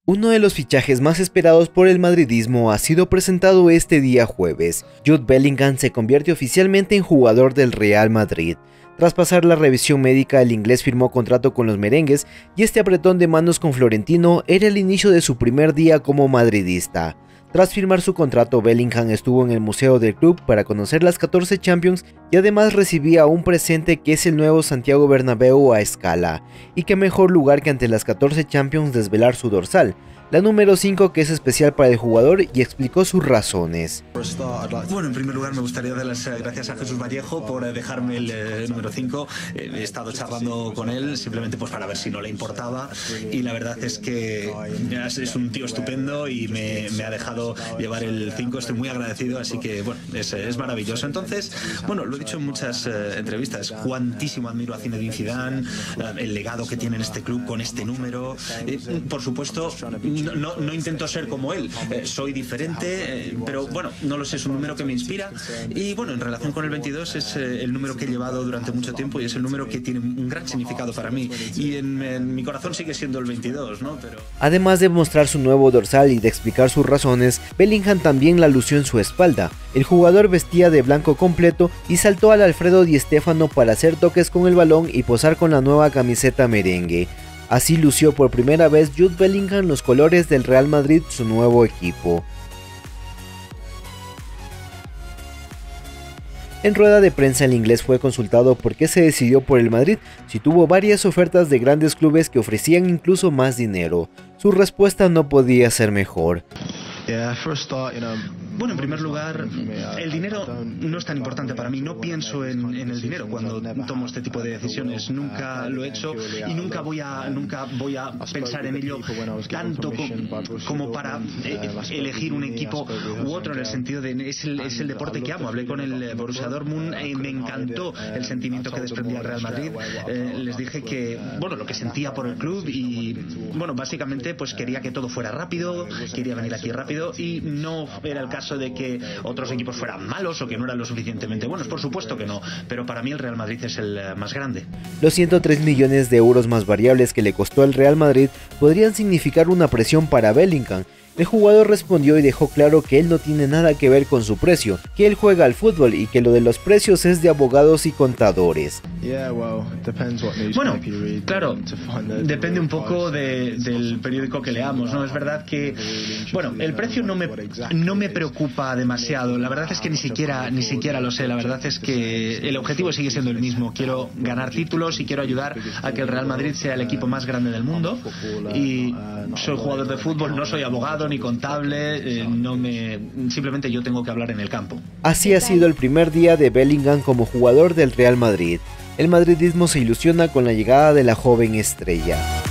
Uno de los fichajes más esperados por el madridismo ha sido presentado este día jueves. Jude Bellingham se convierte oficialmente en jugador del Real Madrid. Tras pasar la revisión médica, el inglés firmó contrato con los merengues y este apretón de manos con Florentino era el inicio de su primer día como madridista. Tras firmar su contrato, Bellingham estuvo en el museo del club para conocer las 14 Champions y además recibía un presente que es el nuevo Santiago Bernabéu a escala. Y qué mejor lugar que ante las 14 Champions desvelar su dorsal, la número 5, que es especial para el jugador, y explicó sus razones. Bueno, en primer lugar me gustaría dar las gracias a Jesús Vallejo por dejarme el número 5. He estado charlando con él simplemente pues para ver si no le importaba y la verdad es que es un tío estupendo y me ha dejado llevar el 5. Estoy muy agradecido, así que bueno, es maravilloso. Entonces, bueno, lo he dicho en muchas entrevistas, cuantísimo admiro a Zinedine Zidane, el legado que tiene en este club con este número. Por supuesto, no intento ser como él, soy diferente, pero bueno, no lo sé, es un número que me inspira y bueno, en relación con el 22 es el número que he llevado durante mucho tiempo y es el número que tiene un gran significado para mí y en mi corazón sigue siendo el 22, ¿no? Pero... Además de mostrar su nuevo dorsal y de explicar sus razones, Bellingham también la lució en su espalda. El jugador vestía de blanco completo y saltó al Alfredo Di Stéfano para hacer toques con el balón y posar con la nueva camiseta merengue. Así lució por primera vez Jude Bellingham los colores del Real Madrid, su nuevo equipo. En rueda de prensa, el inglés fue consultado por qué se decidió por el Madrid, si tuvo varias ofertas de grandes clubes que ofrecían incluso más dinero. Su respuesta no podía ser mejor. Bueno, en primer lugar, el dinero no es tan importante para mí. No pienso en el dinero cuando tomo este tipo de decisiones. Nunca lo he hecho y nunca voy a pensar en ello tanto como para elegir un equipo u otro, en el sentido de es el deporte que amo. Hablé con el Borussia Dortmund y me encantó el sentimiento que desprendía el Real Madrid. Les dije que, bueno, lo que sentía por el club y, bueno, básicamente pues quería que todo fuera rápido, quería venir aquí rápido y no era el caso de que otros equipos fueran malos o que no eran lo suficientemente buenos, por supuesto que no, pero para mí el Real Madrid es el más grande. Los 103 millones de euros más variables que le costó al Real Madrid podrían significar una presión para Bellingham. El jugador respondió y dejó claro que él no tiene nada que ver con su precio, que él juega al fútbol y que lo de los precios es de abogados y contadores. Bueno, claro, depende un poco del periódico que leamos, ¿no? Es verdad que, bueno, el precio no me preocupa demasiado. La verdad es que ni siquiera lo sé. La verdad es que el objetivo sigue siendo el mismo. Quiero ganar títulos y quiero ayudar a que el Real Madrid sea el equipo más grande del mundo. Y soy jugador de fútbol, no soy abogado ni contable, simplemente yo tengo que hablar en el campo. Así ha sido el primer día de Bellingham como jugador del Real Madrid. El madridismo se ilusiona con la llegada de la joven estrella.